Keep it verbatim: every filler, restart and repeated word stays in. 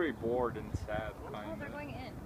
pretty bored and sad. Oh, Kind they're of. going in.